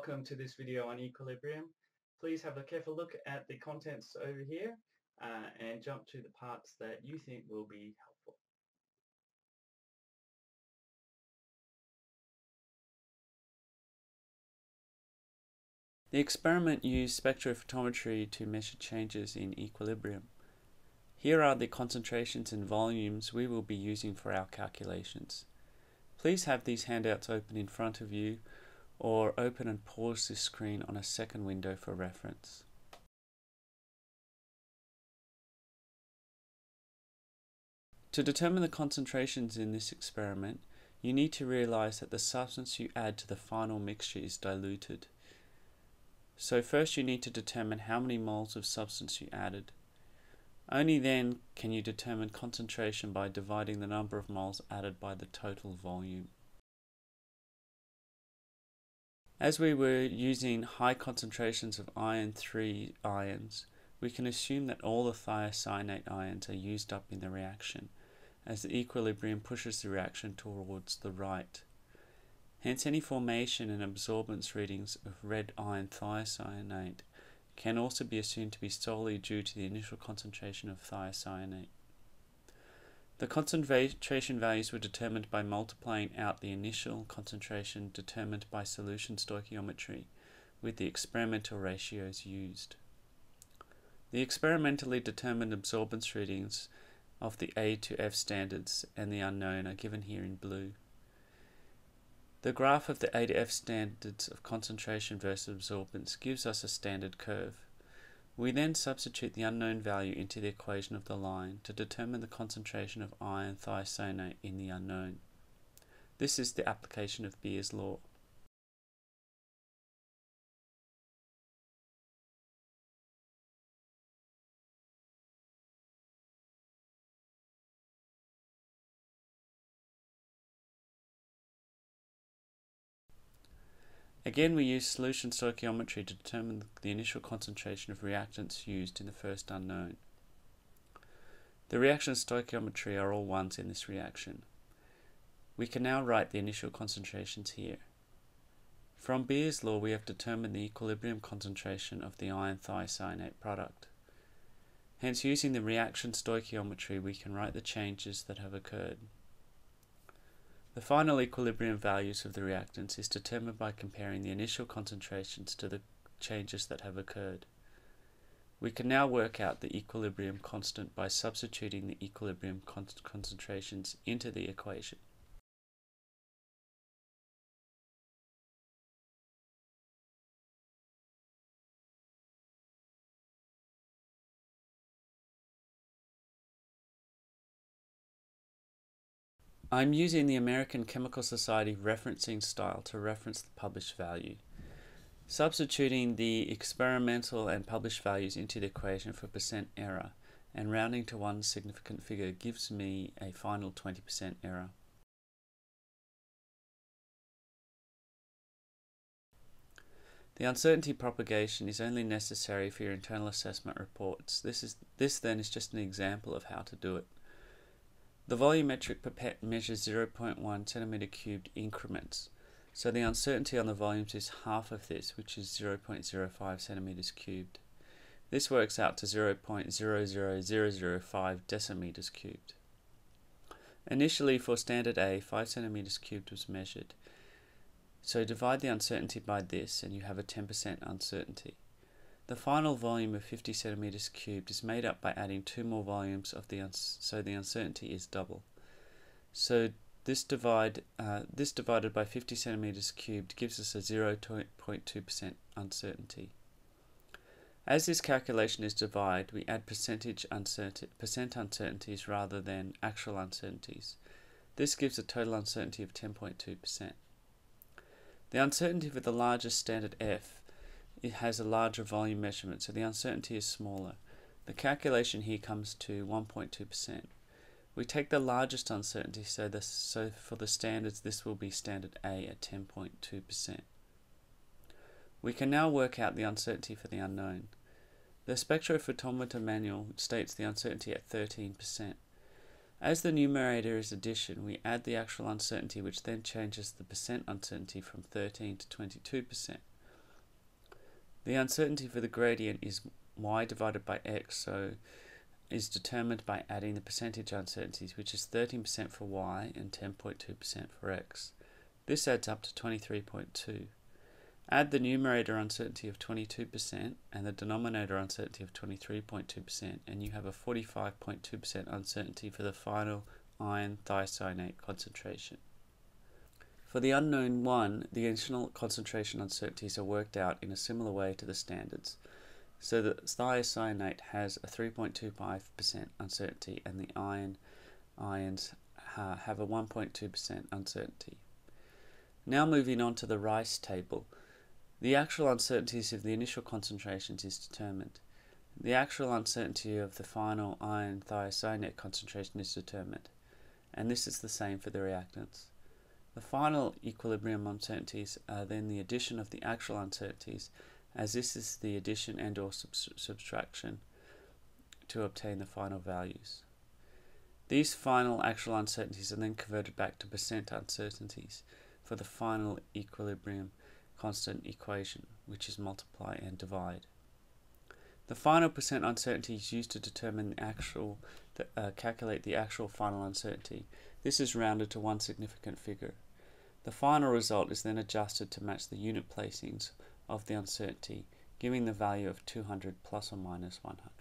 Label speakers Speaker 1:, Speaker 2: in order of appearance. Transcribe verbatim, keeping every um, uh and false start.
Speaker 1: welcome to this video on equilibrium. Please have a careful look at the contents over here uh, and jump to the parts that you think will be helpful. The experiment used spectrophotometry to measure changes in equilibrium. Here are the concentrations and volumes we will be using for our calculations. Please have these handouts open in front of you, or open and pause this screen on a second window for reference. To determine the concentrations in this experiment, you need to realize that the substance you add to the final mixture is diluted. So first you need to determine how many moles of substance you added. Only then can you determine concentration by dividing the number of moles added by the total volume. As we were using high concentrations of iron three ions, we can assume that all the thiocyanate ions are used up in the reaction, as the equilibrium pushes the reaction towards the right. Hence, any formation and absorbance readings of red iron thiocyanate can also be assumed to be solely due to the initial concentration of thiocyanate. The concentration values were determined by multiplying out the initial concentration determined by solution stoichiometry with the experimental ratios used. The experimentally determined absorbance readings of the A to F standards and the unknown are given here in blue. The graph of the A to F standards of concentration versus absorbance gives us a standard curve. We then substitute the unknown value into the equation of the line to determine the concentration of iron thiocyanate in the unknown. This is the application of Beer's law. Again, we use solution stoichiometry to determine the initial concentration of reactants used in the first unknown. The reaction stoichiometry are all ones in this reaction. We can now write the initial concentrations here. From Beer's law, we have determined the equilibrium concentration of the iron thiocyanate product. Hence, using the reaction stoichiometry, we can write the changes that have occurred. The final equilibrium values of the reactants is determined by comparing the initial concentrations to the changes that have occurred. We can now work out the equilibrium constant by substituting the equilibrium con concentrations into the equation. I'm using the American Chemical Society referencing style to reference the published value. Substituting the experimental and published values into the equation for percent error and rounding to one significant figure gives me a final twenty percent error. The uncertainty propagation is only necessary for your internal assessment reports. This is this then is just an example of how to do it. The volumetric pipette measures zero point one centimeter cubed increments, so the uncertainty on the volumes is half of this, which is zero point zero five centimeters cubed. This works out to zero point zero zero zero zero five decimeters cubed. Initially, for standard A, five centimeters cubed was measured. So divide the uncertainty by this and you have a ten percent uncertainty. The final volume of fifty centimeters cubed is made up by adding two more volumes of the so the uncertainty is double. So this divide uh, this divided by fifty centimeters cubed gives us a zero point two percent uncertainty. As this calculation is divided, we add percentage uncertainty percent uncertainties rather than actual uncertainties. This gives a total uncertainty of ten point two percent. The uncertainty for the largest standard F it has a larger volume measurement, so the uncertainty is smaller. The calculation here comes to one point two percent. We take the largest uncertainty, so, this, so for the standards this will be standard A at ten point two percent. We can now work out the uncertainty for the unknown. The spectrophotometer manual states the uncertainty at thirteen percent. As the numerator is addition, we add the actual uncertainty, which then changes the percent uncertainty from thirteen to twenty-two percent. The uncertainty for the gradient is y divided by x, so is determined by adding the percentage uncertainties, which is thirteen percent for y and ten point two percent for x. This adds up to twenty-three point two. Add the numerator uncertainty of twenty-two percent and the denominator uncertainty of twenty-three point two percent, and you have a forty-five point two percent uncertainty for the final iron thiocyanate concentration. For the unknown one, the initial concentration uncertainties are worked out in a similar way to the standards. So the thiocyanate has a three point two five percent uncertainty and the iron ions uh, have a one point two percent uncertainty. Now moving on to the Rice table. The actual uncertainties of the initial concentrations is determined. The actual uncertainty of the final iron thiocyanate concentration is determined, and this is the same for the reactants. The final equilibrium uncertainties are then the addition of the actual uncertainties, as this is the addition and or sub subtraction to obtain the final values. These final actual uncertainties are then converted back to percent uncertainties for the final equilibrium constant equation, which is multiply and divide. The final percent uncertainty is used to determine the actual, uh, calculate the actual final uncertainty. This is rounded to one significant figure. The final result is then adjusted to match the unit placings of the uncertainty, giving the value of two hundred plus or minus one hundred.